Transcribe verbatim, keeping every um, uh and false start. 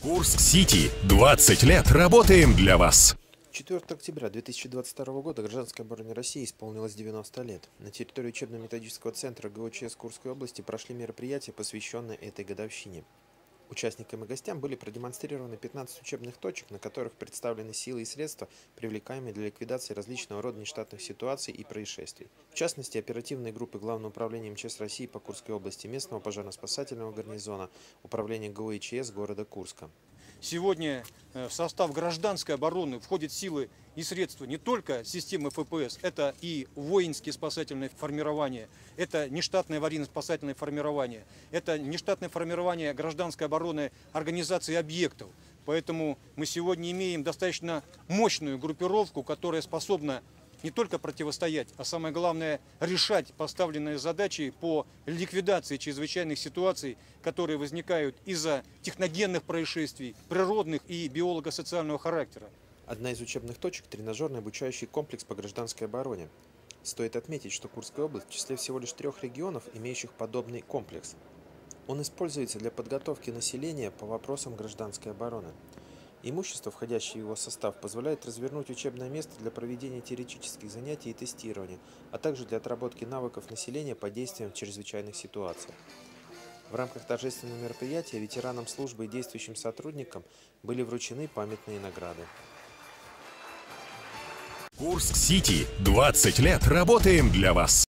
Курск-Сити. двадцать лет работаем для вас. четвёртого октября две тысячи двадцать второго года гражданской обороне России исполнилось девяносто лет. На территории учебно-методического центра ГУЧС Курской области прошли мероприятия, посвященные этой годовщине. Участникам и гостям были продемонстрированы пятнадцать учебных точек, на которых представлены силы и средства, привлекаемые для ликвидации различного рода нештатных ситуаций и происшествий. В частности, оперативные группы Главного управления МЧС России по Курской области, местного пожарно-спасательного гарнизона, управления ГУЧС города Курска. Сегодня в состав гражданской обороны входят силы и средства не только системы эф пэ эс, это и воинские спасательные формирования, это нештатное аварийно-спасательное формирование, это нештатное формирование гражданской обороны организации объектов. Поэтому мы сегодня имеем достаточно мощную группировку, которая способна не только противостоять, а самое главное решать поставленные задачи по ликвидации чрезвычайных ситуаций, которые возникают из-за техногенных происшествий, природных и биолого-социального характера. Одна из учебных точек – тренажерный обучающий комплекс по гражданской обороне. Стоит отметить, что Курская область в числе всего лишь трех регионов, имеющих подобный комплекс. Он используется для подготовки населения по вопросам гражданской обороны. Имущество, входящее в его состав, позволяет развернуть учебное место для проведения теоретических занятий и тестирования, а также для отработки навыков населения по действиям в чрезвычайных ситуациях. В рамках торжественного мероприятия ветеранам службы и действующим сотрудникам были вручены памятные награды. Курск-Сити. двадцать лет работаем для вас.